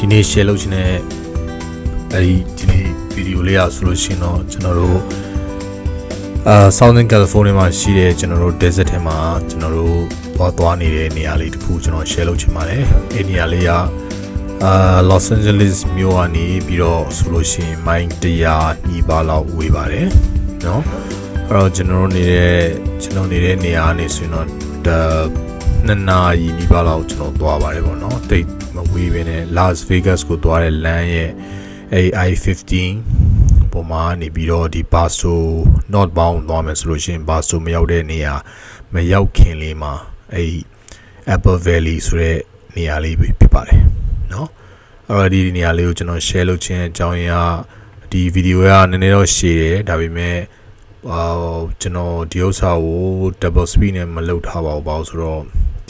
နေ့ share လုပ်ချင်တဲ့ဒီနေ့ video လေးอ่ะဆိုလို့ရှိရင်တော့ကျွန်တော်တို့Southern California မှာရှိတဲ့ကျွန်တော်တို့ desert ထဲမှာကျွန်တော်တို့သွားနေတဲ့နေရာလေးတစ်ခုကျွန်တော် share လုပ်ချင်ပါတယ်အဲ့နေရာလေးကLos Angeles မြို့ကနေပြီးတော့ဆိုလို့ရှိရင်မိုင်100နီးပါးလောက်ဝေးပါတယ်เนาะအဲ့တော့ကျွန်တော်နေတဲ့နေရာနေဆိုရင်တော့2နာရီနီးပါးလောက်ကျွန်တော်သွားပါတယ်ပေါ့နော်တိတ်မဝေးပဲနဲ့ Las Vegas ကိုသွားတဲ့လမ်းရဲ့I-15ပေါ်မှာနေပြီးတော့ဒီ Paso northbound သွားမယ်ဆိုလို့ရှိရင် Paso မရောက်တဲ့နေရာမရောက်ခင်လေးမှာApple Valley ဆိုတဲ့နေရာလေးဖြစ်ပါတယ်เนาะအဲ့တော့ဒီနေရာလေးကိုကျွန်တော် share လုပ်ခြင်းအကြောင်းရင်းကဒီ video ကနည်းနည်းတော့ရှည်တယ်ဒါပေမဲ့ကျွန်တော်ဒီဥစ္စာကို double speed နဲ့မလုပ်ထားပါဘူးပေါ့ဆိုတော့ဒီ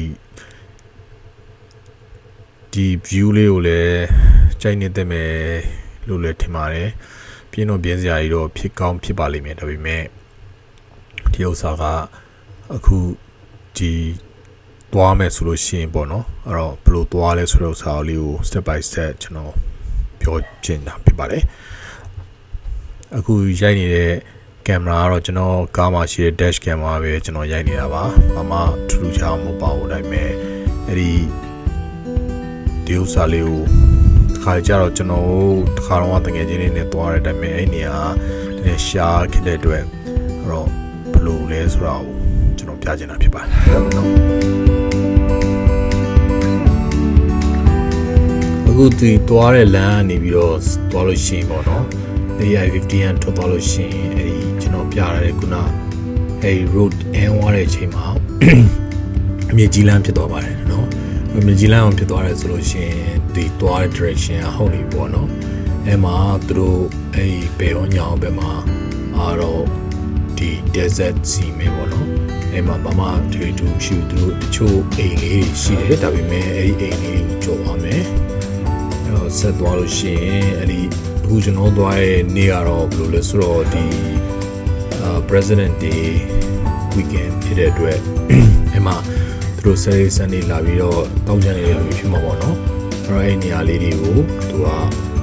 view လေးကိုလည်းကြိုက်နေတဲ့မယ်လို့လည်းထင်ပါတယ်ပြင်းတော့ပြင်းစရာကြီးတော့ဖြစ်ကောင်းဖြစ်ပါလိမ့်မယ်ဒါပေမဲ့ဒီဥစ္စာကအခုဒီသွားမယ်ဆိုလို့ရှိရင်ပေါ့နော်အဲ့တော့ဘယ်လိုသွားလဲဆိုတဲ့ဥစ္စာလေးကို step by step ကျွန်တော်ပြောချင်တာဖြစ်ပါတယ်အခုရိုက်နေတဲ့ကင်မရာကတော့ကျွန်တော်ကားမှာရှိတဲ့ dash camera ပဲကျွန်တော်ရိုက်နေတာပါဘာမှထူးခြားမပေါ့ဘူးဒါပေမဲ့အဲ့ဒီဥစ္စာလေးကိုခါကြတော့ကျွန်တော်တစ်ခါတော့တကယ်ချင်းလေးနဲ့သွားတဲ့အတိုင်းပဲအဲ့နေရာနည်းရှားခဲ့တဲ့အတွက်အဲ့တော့ဘယ်လိုလဲဆိုတော့ကျွန်တော်ပြချင်တာဖြစ်ပါတယ်နော်အခုဒီသွားတဲ့လမ်းကနေပြီးတော့သွားလို့ရှိရင်ပေါ့နော်I-15 ကထွက်သွားလို့ရှိရင်အဲ့ဒီကျွန်တော်ပြရတဲ့ခုနအဲ့ road end သွားတဲ့အချိန်မှာမြေကြီးလမ်းဖြစ်သွားပါတယ်နော်မြေကြီးလမ်းအောင်ဖြစ်သွားတယ်ဆိုလို့ရှိရင်ဒီသွားတဲ့ direction ကဟုတ်နေပေါ့နော်အဲ့မှာသူတို့အဲ့ဘယ်ရောညောင်းဘယ်မှာအားတော့ဒီ desert sea ပဲပေါ့နော်အဲ့မှာဘာမှထွေထူးရှိသူတို့တချို့အိမ်လေးတွေရှိတယ်ဒါပေမဲ့အဲ့ဒီအိမ်လေးကိုကြော်သွားမယ်အဲ့တော့ဆက်သွားလို့ရှိရင်အဲ့ဒီအခုကျွန်တော်သွားတဲ့နေ့ကတော့ဘယ်လိုလဲဆိုတော့ဒီPresident Day weekend ဖြစ်တဲ့အတွက်အဲ့မှာသူတို့ Sunday လာပြီးတော့တောင်းကြနေတဲ့လူဖြစ်မှာပေါ့နော်အဲ့တော့အဲ့နေရာလေးတွေကိုသူက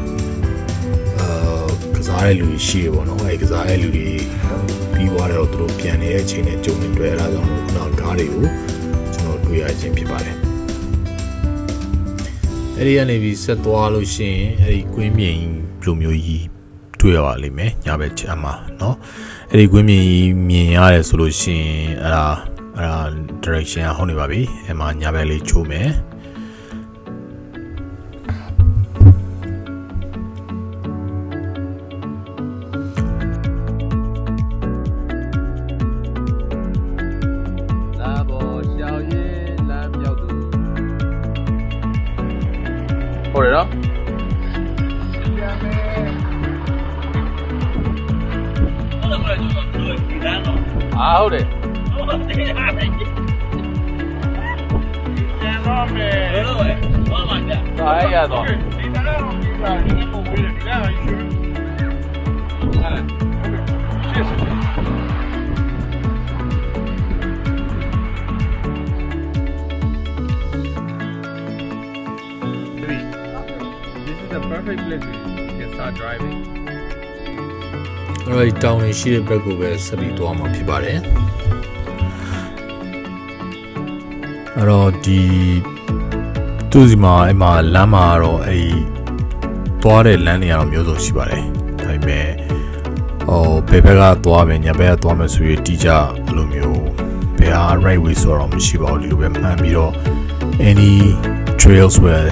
ကစားတဲ့လူရှိရပေါ့နော်အဲ့ကစားတဲ့လူတွေပြီးသွားတော့သူတို့ပြန်နေတဲ့အချိန်နဲ့ကြုံနေတွေ့ရတာကြောင့်နောက်ကားတွေကိုကျွန်တော်တွေ့ရခြင်းဖြစ်ပါတယ်အဲ့ဒီကနေပြီးဆက်သွားလို့ရှိရင်အဲ့ဒီကွင်းမြင်လိုမျိုးကြီးတွေ့ရပါလိမ့်မယ်ညာဘက်ချမ်းမှာเนาะအဲ့ဒီကွင်းမြင်ကြီးမြင်ရတယ်ဆိုလို့ရှိရင်အဲ့ဒါ direction ကဟုတ်နေပါပြီအဲ့မှာညာဘက်လေးချိုးမယ်ဟုတ်တယ်နော်ဟုတ်တယ်ဟုတ်တယ်ကျန်တော့မယ်လို့ပဲဘာမှမပြအားရတော့ဒီကတော့ဒီကဒီပုံပြီးတယ်ကြာယူဟာရှစ် This is the perfect place you can start driving. Alright, down inရှိတဲ့ဘက်ကိုပဲဆက်ပြီးသွားမှာဖြစ်ပါတယ်အဲ့တော့ဒီသူ့စီမှာအဲ့မှာလမ်းမှာတော့အဲ့သွားတဲ့လမ်းတွေကတော့မျိုးစုံရှိပါတယ်ဒါပေမဲ့ဘယ်ဘက်ကသွားမယ်ညာဘက်ကသွားမယ်ဆိုပြီးတီးကြဘယ်လိုမျိုးဘယ်ဟာ right way ဆိုတော့မရှိပါဘူးဒီလိုပဲမှန်ပြီးတော့ any trails where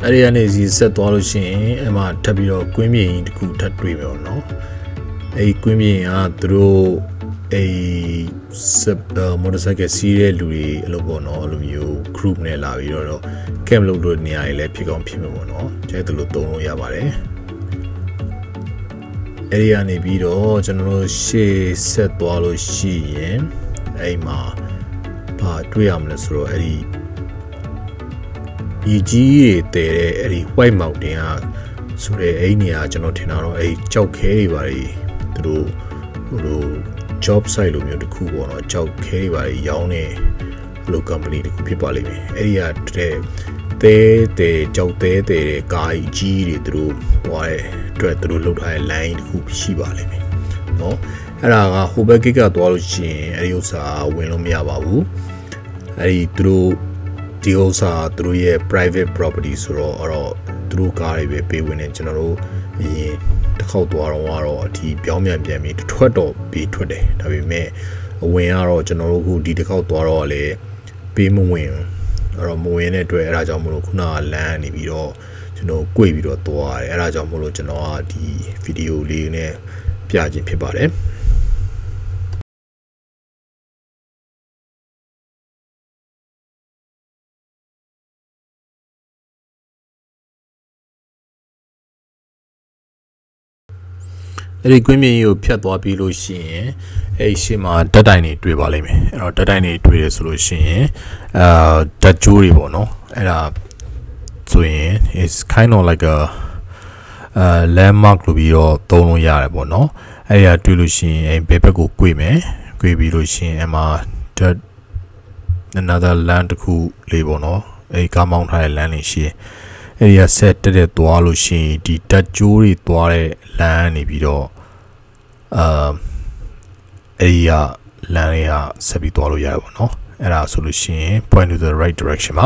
area is set all shin, Emma Tabiro, Quimmy, the cool tat river, no? A Quimmy through a motorcycle serial Louis Lobono, you group Nella, you came look near a pick on Pimono, Jacalo Yabare. Area Nibido, General She set Wallo She, Aima, part 3 amless row, E.G. a white mountain, so the Ania Genotinaro, a chow carry through job side of the cool or chow carry by Yaone, low company, the people living. Area they chow the guy G through why try to look high line hoop Shiba living. No, Ara Hubakika Dwalchin, Ariosa, Wilomia Babu, I through. Also through private properties or through car pay when in general the how to our tea Biamian Biami to Twitter be today. That we may when our general who did the how to our pay moving or moving to Rajamulukuna land if you know, Quavido to Rajamulu Genoa, the video Leone Piaggi Pibare. Requiem you Piatwa Pilushi, a shima Dadani Dribalime, or Dadani Dri solution, that jury bono, and twin is kind of like a landmark to be your Tono Yarabono, a Tulushi and Pepeco Quime, Quibilushi, Emma, another land cool Libono, a Gamount High landing she. Area set the Dwalushi, the Tajuri Dware land if you area Lania Sabitualo Yabo, and our solution point to the right direction.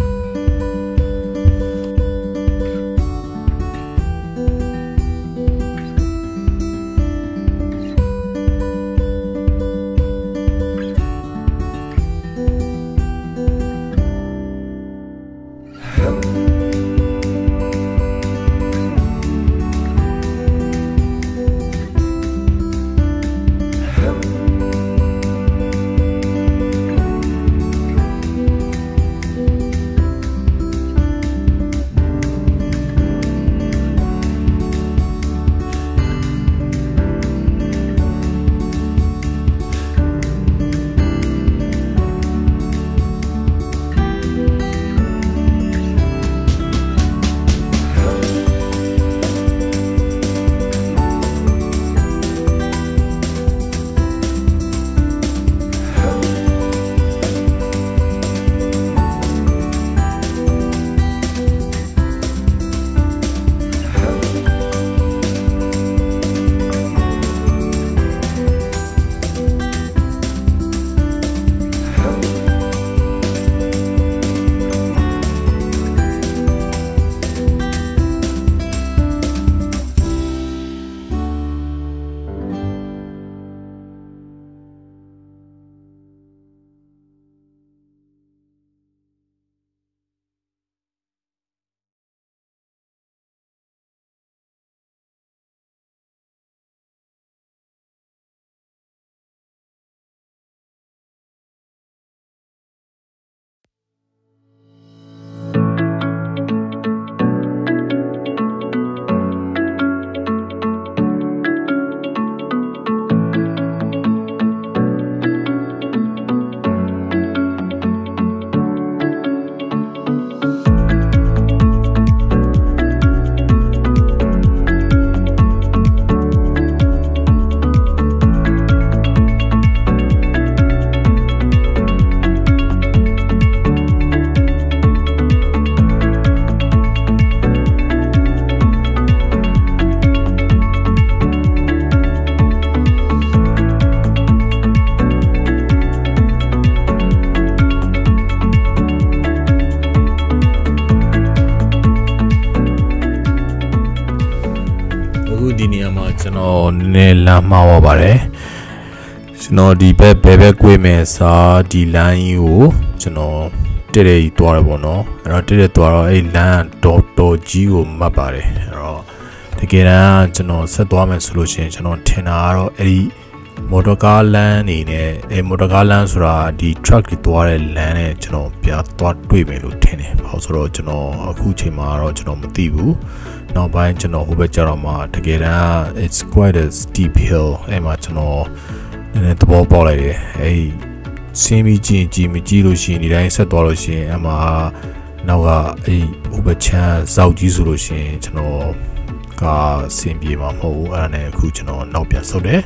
Lama Bare. So, the Bebe Quimesa, the line you, Teddy Dwarbono, and Teddy Dwaro a land Dotto Geo Mapare. The Gera, General Settlement Solutions, and on Tenaro, a motorcar land in a motorcar land, the truck Dware land, General Piat Twin Lieutenant, also General Kuchima, General Matibu. Now by General Hubejarama, the Gera, it's quite a steep hill, Emachano, and the ball a Semi Jimmy Lucian, the answer Doloshi, Emma Naga a Ubecha, Saudi Solution, General Car, Simbi Mamo, and a Kuchino, Nopia so there.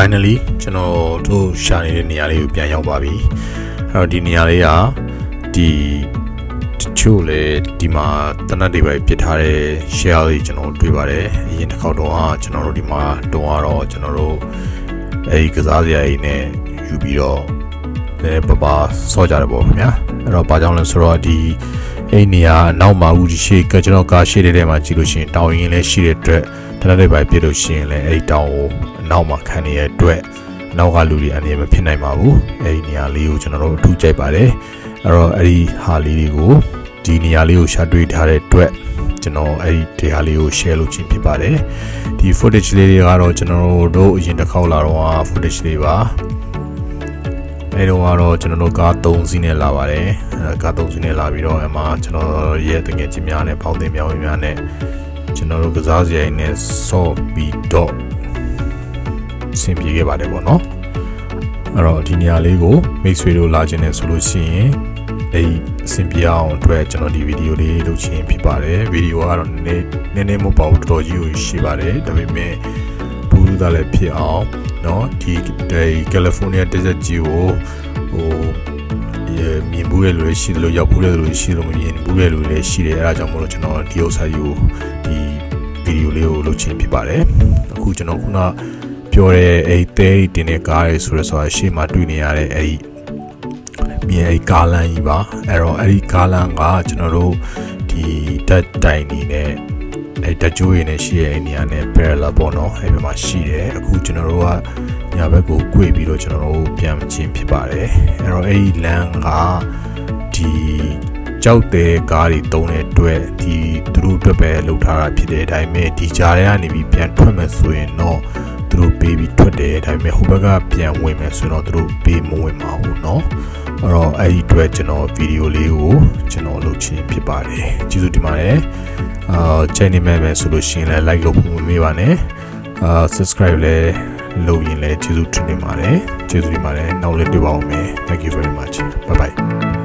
finally ကျွန်တော်တို့ရှာနေတဲ့နေရာလေးကိုပြန်ရောက်ပါပြီအဲ့တော့ဒီနေရာလေးကဒီတချို့လေဒီမှာတနတ်တွေပဲပြစ်ထားတဲ့ shell လေးကျွန်တော်တွေ့ပါတယ်အရင်တစ်ခေါက်တော့ကျွန်တော်တို့ဒီမှာတုံးတော့ကျွန်တော်တို့အဲဒီကစားစရာကြီးနဲ့ယူပြီးတော့လည်းပပဆော့ကြတယ်ပေါ့ခင်ဗျာအဲ့တော့ဘာကြောင့်လဲဆိုတော့ဒီအဲ့နေရာနောက်မှာဦးရှိကကျွန်တော်ကားရှိတဲ့ထဲမှာကြည့်လို့ရှိရင်တောင်ရင်လည်းရှိတဲ့အတွက်တနက်တွေပဲပြစ်လို့ရှိရင်လည်းအဲ့တောင်ကိုနောက်မှာခံနေတဲ့အတွက်နောက်ကလူတွေအနေနဲ့မဖြစ်နိုင်ပါဘူးအဲ့ဒီနေရာလေးကိုကျွန်တော်တို့အထူးကြိုက်ပါတယ်အဲ့တော့အဲ့ဒီဟာလေးတွေကိုဒီနေရာလေးကိုရှာတွေ့ထားတဲ့အတွက်ကျွန်တော်အဲ့ဒီနေရာလေးကို share လုပ်ခြင်းဖြစ်ပါတယ်ဒီ footage လေးတွေကတော့ကျွန်တော်တို့အရင်တစ်ခေါက်လာတော့ footage လေးပါအဲ့တော့ကျွန်တော်တို့ကား3စီးနဲ့လာပါတယ်ကား3စီးနဲ့လာပြီးတော့အမှကျွန်တော်ရဲ့တကယ်ချင်းများနဲ့ပေါင်းတင်မြောင်းများနဲ့ကျွန်တော်တို့ကစားစရာနဲ့ ဆော့ပြီးတော့ဆင်ပြေခဲ့ပါတယ်ပေါ့နော်အဲ့တော့ဒီနေရာလေးကိုမိတ်ဆွေတို့လာခြင်းနဲ့ဆိုလို့ရှိရင်အဲ့ဆင်ပြေအောင်အတွက်ကျွန်တော်ဒီဗီဒီယိုလေးလုပ်ခြင်းဖြစ်ပါတယ်ဗီဒီယိုကတော့နည်းနည်းမပေါ့တော်တော်ကြီးကိုရှိပါတယ်ဒါပေမဲ့ဘူးသားလည်းဖြစ်အောင်เนาะဒီကယ်လီဖိုးနီးယား desert ကြီးကိုမြင်ဘူးရလို့ရှိတယ်လို့ရောက်ဘူးရလို့ရှိလို့မမြင်ဘူးရလို့လည်းရှိတယ်အဲဒါကြောင့်မို့လို့ကျွန်တော်ဒီဥစ္စာကြီးကိုဒီဗီဒီယိုလေးကိုလုပ်ခြင်းဖြစ်ပါတယ်အခုကျွန်တော်ခုနပြောတဲ့အဲ့တဲတင်တဲ့ကားတွေဆိုရဆိုတာရှေ့မှာတွေ့နေရတဲ့အဲ့ဒီမြင်အဲ့ကားလမ်းကြီးပါအဲ့တော့အဲ့ဒီကားလမ်းကကျွန်တော်တို့ဒီတက်တိုင်နေနဲ့အဲ့တက်ကျိုးရင်းနဲ့ရှိရဲ့အဲ့နေရာနဲ့ parallel ပေါ့နော်အဲ့ဘက်မှာရှိတယ်အခုကျွန်တော်တို့ကညာဘက်ကို꿰ပြီးတော့ကျွန်တော်တို့ပြန်ချင်းဖြစ်ပါတယ်အဲ့တော့အဲ့ဒီလမ်းကဒီကြောက်တဲ့ကားတွေတုံးတဲ့အတွက်ဒီသူတို့အတွက်ပဲလုပ်ထားတာဖြစ်တယ်ဒါပေမဲ့ဒီကြားထဲကနေပြီးပြန်ထွက်မယ်ဆိုရင်တော့သူတို့ပေးပြီးထွက်တယ်ဒါပေမဲ့ဟိုဘက်ကပြန်ဝင်မယ်ဆိုတော့သူတို့ပေးမဝင်ပါဘူးเนาะအဲ့တော့အဲ့ဒီအတွက်ကျွန်တော်ဗီဒီယိုလေးကိုကျွန်တော်လုပ်ခြင်းဖြစ်ပါတယ်ကျေးဇူးတင်ပါတယ်channel မှာဆိုလို့ရှိရင်လည်း like လုပ်ဖို့မမေ့ပါနဲ့subscribe လည်းလုပ်ရင်လည်းကျေးဇူးတင်ပါတယ်နောက်လည်းတွေ့ပါဦးမယ် thank you very much bye bye